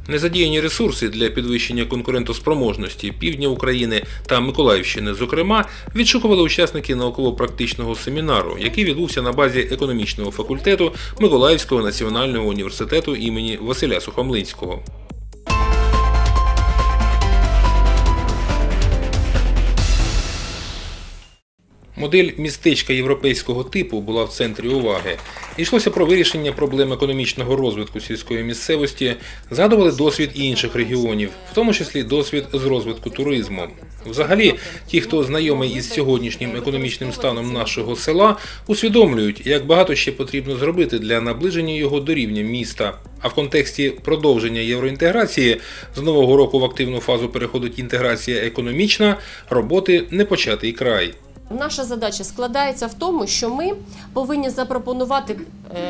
Незадіяні ресурси для підвищення конкурентоспроможності півдня України та Миколаївщини, зокрема, відшукували учасники науково-практичного семінару, який відбувся на базі економічного факультету Миколаївського національного університету імені Василя Сухомлинського. Модель містечка європейського типу була в центрі уваги. Йшлося про вирішення проблем економічного розвитку сільської місцевості, згадували досвід інших регіонів, в тому числі досвід з розвитку туризму. Взагалі, ті, хто знайомий із сьогоднішнім економічним станом нашого села, усвідомлюють, як багато ще потрібно зробити для наближення його до рівня міста. А в контексті продовження євроінтеграції, з нового року в активну фазу переходить інтеграція економічна, роботи не початий край. Наша задача складається в тому, що ми повинні запропонувати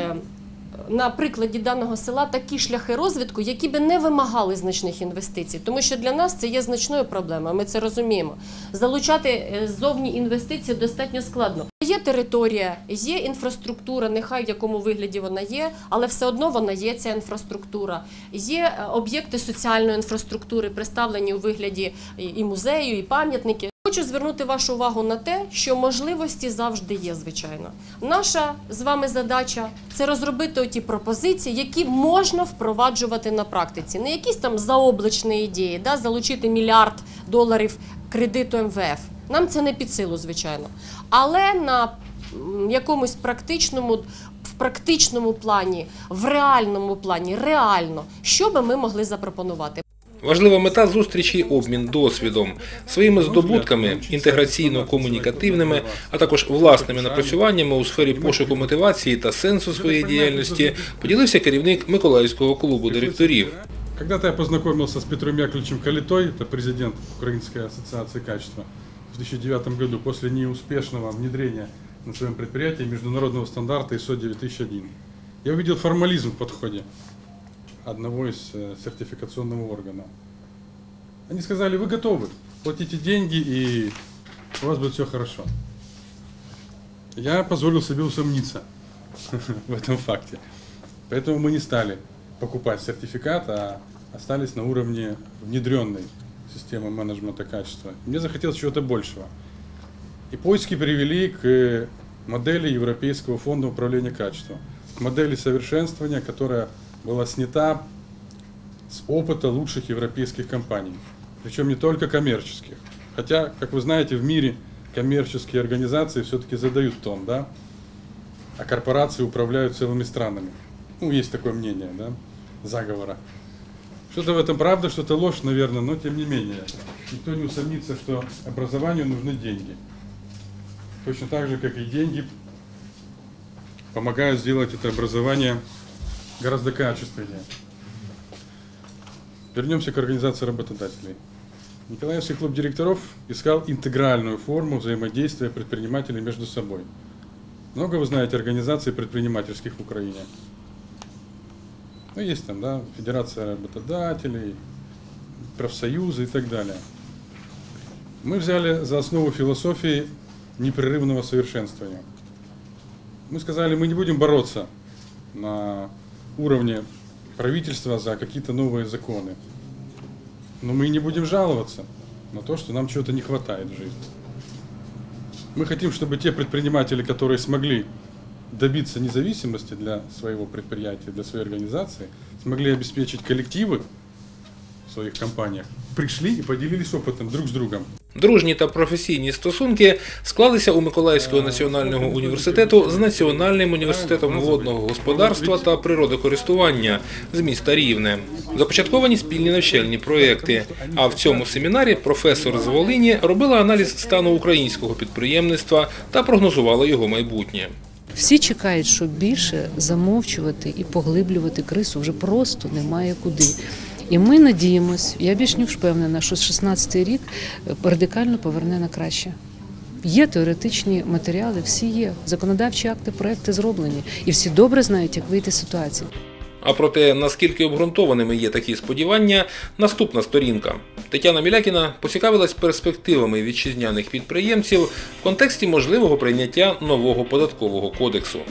на прикладі даного села такі шляхи розвитку, які би не вимагали значних інвестицій. Тому що для нас це є значною проблемою, ми це розуміємо. Залучати ззовні інвестиції достатньо складно. Є територія, є інфраструктура, нехай в якому вигляді вона є, але все одно вона є, ця інфраструктура. Є об'єкти соціальної інфраструктури, представлені у вигляді і музею, і пам'ятники. Хочу звернути вашу увагу на те, що можливості завжди є, звичайно. Наша з вами задача – це розробити ті пропозиції, які можна впроваджувати на практиці. Не якісь там заоблачні ідеї, залучити $1 мільярд кредиту МВФ. Нам це не під силу, звичайно. Але на якомусь практичному плані, в реальному плані, реально, що би ми могли запропонувати. Важлива мета зустрічі – обмін досвідом. Своїми здобутками, інтеграційно-комунікативними, а також власними напрацюваннями у сфері пошуку мотивації та сенсу своєї діяльності поділився керівник Миколаївського клубу директорів. Когда-то я познакомился с Петром Яковлевичем Калитой, это президент Украинской ассоциации качества, в 2009 году после неуспешного внедрения на своем предприятии международного стандарта ISO 9001. Я увидел формализм в подходе одного из сертификационного органа. Они сказали: вы готовы, платите деньги и у вас будет все хорошо. Я позволил себе усомниться в этом факте. Поэтому мы не стали покупать сертификат, а остались на уровне внедренной системы менеджмента качества. Мне захотелось чего-то большего. И поиски привели к модели Европейского фонда управления качеством, к модели совершенствования, которая была снята с опыта лучших европейских компаний, причем не только коммерческих. Хотя, как вы знаете, в мире коммерческие организации все-таки задают тон, да? А корпорации управляют целыми странами. Ну, есть такое мнение, да? Заговора. Что-то в этом правда, что-то ложь, наверное, но тем не менее. Никто не усомнится, что образованию нужны деньги. Точно так же, как и деньги помогают сделать это образование гораздо качественнее. Вернемся к организации работодателей. Николаевский клуб директоров искал интегральную форму взаимодействия предпринимателей между собой. Много вы знаете организаций предпринимательских в Украине? Ну, есть там, да, Федерация работодателей, профсоюзы и так далее. Мы взяли за основу философии непрерывного совершенствования. Мы сказали, мы не будем бороться на уровне правительства за какие-то новые законы. Но мы не будем жаловаться на то, что нам чего-то не хватает в жизни. Мы хотим, чтобы те предприниматели, которые смогли добиться независимости для своего предприятия, для своей организации, смогли обеспечить коллективы в своих компаниях, пришли и поделились опытом друг с другом. Дружні та професійні стосунки склалися у Миколаївського національного університету з Національним університетом водного господарства та природокористування з міста Рівне. Започатковані спільні навчальні проєкти. А в цьому семінарі професор з Волині робила аналіз стану українського підприємництва та прогнозувала його майбутнє. Всі чекають, що більше замовчувати і поглиблювати кризу вже просто немає куди. І ми надіємось, я більш ніж впевнена, що 16-й рік радикально поверне на краще. Є теоретичні матеріали, всі є, законодавчі акти, проекти зроблені, і всі добре знають, як вийти з ситуації. А про те, наскільки обґрунтованими є такі сподівання, наступна сторінка. Тетяна Мілякіна поцікавилась перспективами вітчизняних підприємців в контексті можливого прийняття нового податкового кодексу.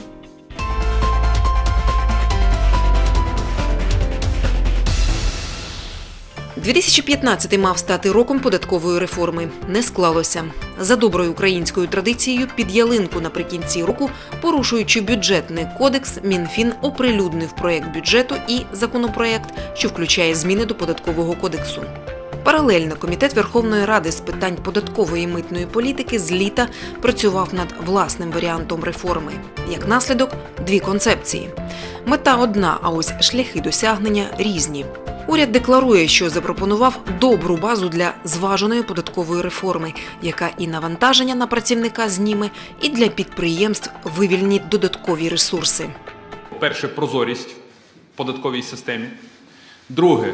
2015 мав стати роком податкової реформи. Не склалося. За доброю українською традицією, під ялинку наприкінці року, порушуючи бюджетний кодекс, Мінфін оприлюднив проєкт бюджету і законопроєкт, що включає зміни до податкового кодексу. Паралельно Комітет Верховної Ради з питань податкової і митної політики з літа працював над власним варіантом реформи. Як наслідок – дві концепції. Мета одна, а ось шляхи досягнення різні. Уряд декларує, що запропонував добру базу для зваженої податкової реформи, яка і навантаження на працівника зніме, і для підприємств вивільнить додаткові ресурси. Перше – прозорість в податковій системі. Друге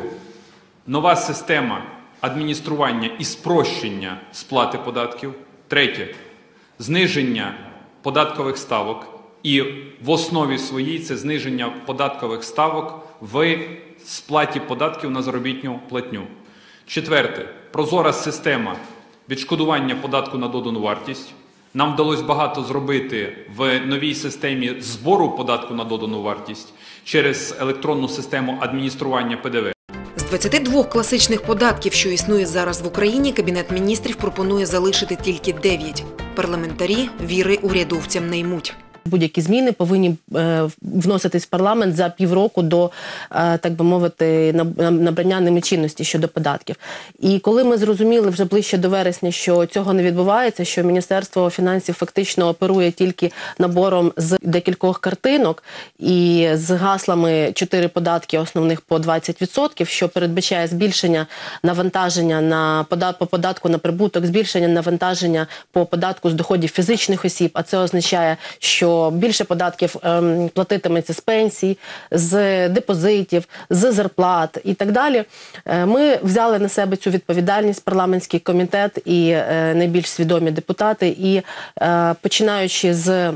– нова система адміністрування і спрощення сплати податків. Третє – зниження податкових ставок. І в основі своїй це зниження податкових ставок в сплаті податків на заробітну платню. Четверте – прозора система відшкодування податку на додану вартість. Нам вдалося багато зробити в новій системі збору податку на додану вартість через електронну систему адміністрування ПДВ. З 22 класичних податків, що існує зараз в Україні, Кабінет міністрів пропонує залишити тільки 9. Парламентарі віри урядовцям не ймуть. Будь-які зміни повинні вноситись в парламент за півроку до, так би мовити, набрання ними чинності щодо податків. І коли ми зрозуміли вже ближче до вересня, що цього не відбувається, що Міністерство фінансів фактично оперує тільки набором з декількох картинок і з гаслами 4 податки основних по 20%, що передбачає збільшення навантаження по податку на прибуток, збільшення навантаження по податку з доходів фізичних осіб, а це означає, що більше податків платитиметься з пенсій, з депозитів, з зарплат і так далі. Ми взяли на себе цю відповідальність, парламентський комітет і найбільш свідомі депутати, і починаючи з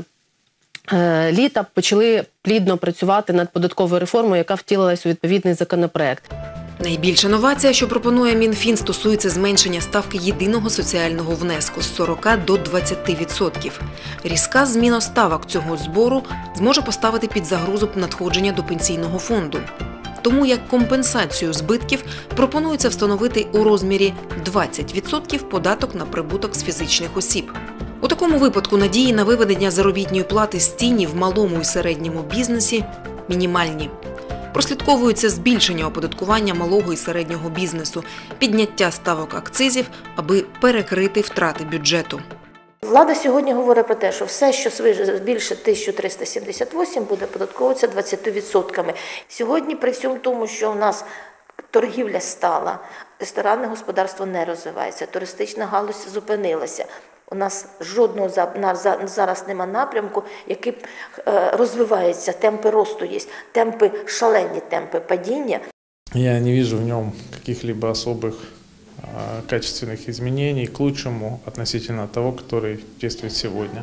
літа почали плідно працювати над податковою реформою, яка втілилась у відповідний законопроект. Найбільша новація, що пропонує Мінфін, стосується зменшення ставки єдиного соціального внеску з 40 до 20%. Різка зміна ставок цього збору зможе поставити під загрозу надходження до пенсійного фонду. Тому як компенсацію збитків пропонується встановити у розмірі 20% податок на прибуток з фізичних осіб. У такому випадку надії на виведення заробітної плати з тіні в малому і середньому бізнесі мінімальні. Прослідковується збільшення оподаткування малого і середнього бізнесу, підняття ставок акцизів, аби перекрити втрати бюджету. Влада сьогодні говорить про те, що все, що більше 1378, буде оподатковуватися 20%. Сьогодні при всьому тому, що у нас торгівля стала, ресторанне господарство не розвивається, туристична галузь зупинилася. У нас жодного зараз нема напрямку, який розвивається, темпи росту є, темпи шалені, темпи падіння. Я не вижу в нем каких-либо особых качественных изменений к лучшему относительно того, который действует сегодня.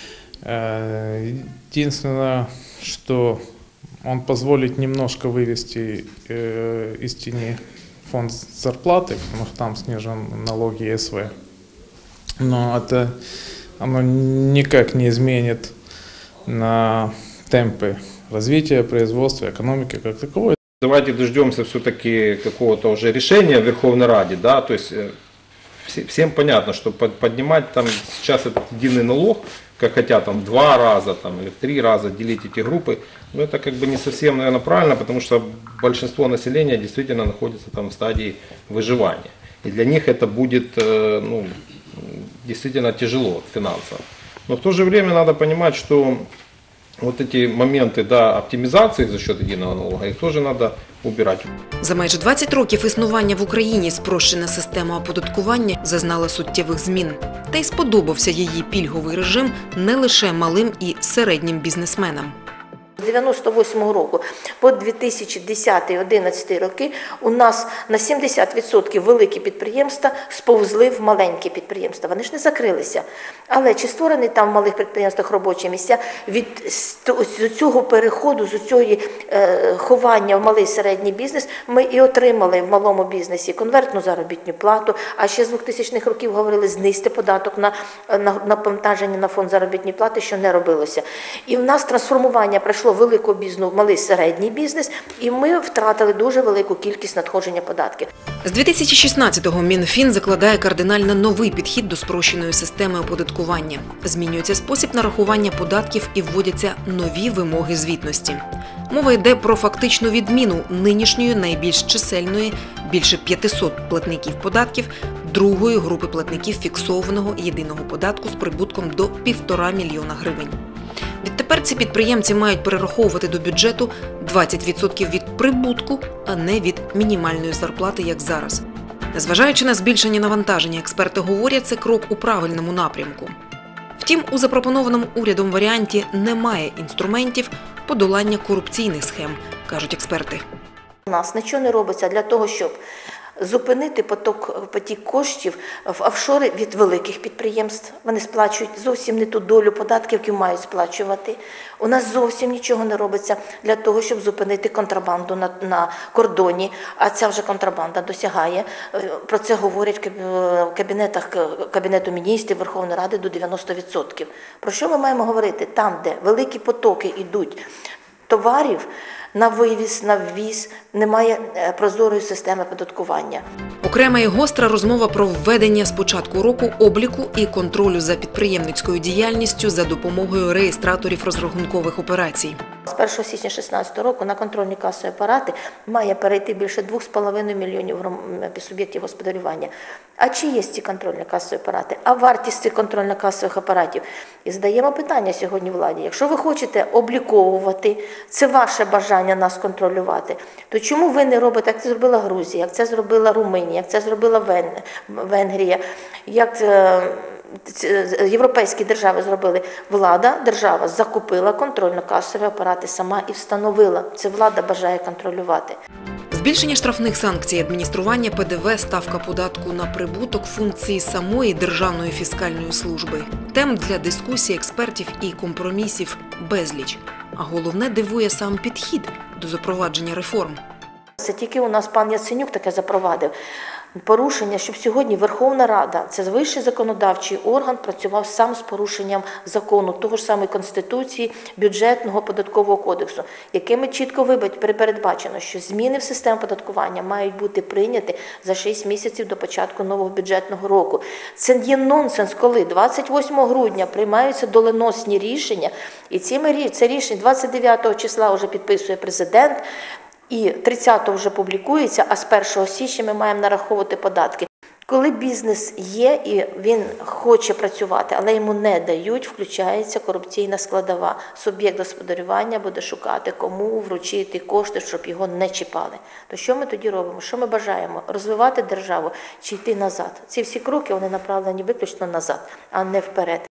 Единственное, что он позволит немножко вывести из тени фонд зарплаты, потому что там снижен налог ЕСВ. Но оно никак не изменит на темпы развития производства, экономики как таковой. Давайте дождемся все-таки какого-то уже решения в Верховной Раде, да, то есть всем понятно, что поднимать там сейчас этот единый налог, как хотят там 2 раза там, или 3 раза делить эти группы, но это как бы не совсем, наверное, правильно, потому что большинство населения действительно находится там в стадии выживания. И для них это будет, ну, действительно тяжело финансово. Но в то же время надо понимать, что вот эти моменты, да, оптимизации за счет единого налога, их тоже надо убирать. За майже 20 років існування в Україні спрощена система оподаткування зазнала суттєвих змін. Та й сподобався її пільговий режим не лише малим і середнім бізнесменам. З 98-го року по 2010-2011 роки у нас на 70% великі підприємства сповзли в маленькі підприємства. Вони ж не закрилися. Але чи створені там в малих підприємствах робочі місця? Від цього переходу, з цього ховання в малий і середній бізнес ми і отримали в малому бізнесі конвертну заробітну плату, а ще з 2000-х років говорили знизьте податок на навантаження на фонд заробітної плати, що не робилося. І в нас трансформування пройшло пішло великого бізнесу в малий середній бізнес, і ми втратили дуже велику кількість надходження податків. З 2016-го Мінфін закладає кардинально новий підхід до спрощеної системи оподаткування. Змінюється спосіб нарахування податків і вводяться нові вимоги звітності. Мова йде про фактичну відміну нинішньої найбільш чисельної, більше 500 платників податків, другої групи платників фіксованого єдиного податку з прибутком до 1,5 мільйона гривень. Відтепер ці підприємці мають перераховувати до бюджету 20% від прибутку, а не від мінімальної зарплати, як зараз. Незважаючи на збільшення навантаження, експерти говорять, це крок у правильному напрямку. Втім, у запропонованому урядом варіанті немає інструментів подолання корупційних схем, кажуть експерти. У нас нічого не робиться для того, щоб зупинити потік коштів в офшори від великих підприємств. Вони сплачують зовсім не ту долю податків, які мають сплачувати. У нас зовсім нічого не робиться для того, щоб зупинити контрабанду на кордоні, а ця вже контрабанда досягає. Про це говорять в Кабінету міністрів Верховної Ради до 90%. Про що ми маємо говорити? Там, де великі потоки йдуть товарів, на вивіз, на ввіз, немає прозорої системи оподаткування. Окрема і гостра розмова про введення з початку року обліку і контролю за підприємницькою діяльністю за допомогою реєстраторів розрахункових операцій. З 1 січня 2016 року на контрольні касові апарати має перейти більше 2,5 мільйонів суб'єктів господарювання. А чи є ці контрольні касові апарати? А вартість цих контрольно-касових апаратів? І задаємо питання сьогодні владі. Якщо ви хочете обліковувати, це ваше бажання нас контролювати, то чому ви не робите, як це зробила Грузія, як це зробила Румунія, як це зробила Венгрія, як європейські держави зробили? Держава закупила контрольно-касові апарати сама і встановила. Це влада бажає контролювати. Збільшення штрафних санкцій, адміністрування ПДВ, ставка податку на прибуток, функції самої Державної фіскальної служби. Тем для дискусій експертів і компромісів безліч. А головне, дивує сам підхід до запровадження реформ. Це тільки у нас пан Яценюк таке запровадив. Порушення, щоб сьогодні Верховна Рада, це вищий законодавчий орган, працював сам з порушенням закону, того ж самої Конституції, бюджетного, податкового кодексу, якими чітко передбачено, що зміни в систему податкування мають бути прийняті за 6 місяців до початку нового бюджетного року. Це є нонсенс, коли 28 грудня приймаються доленосні рішення, і це рішення 29 числа вже підписує президент, і 30-го вже публікується, а з 1 січня ми маємо нараховувати податки. Коли бізнес є і він хоче працювати, але йому не дають, включається корупційна складова. Суб'єкт господарювання буде шукати, кому вручити кошти, щоб його не чіпали. То що ми тоді робимо? Що ми бажаємо? Розвивати державу чи йти назад? Ці всі кроки, вони направлені виключно назад, а не вперед.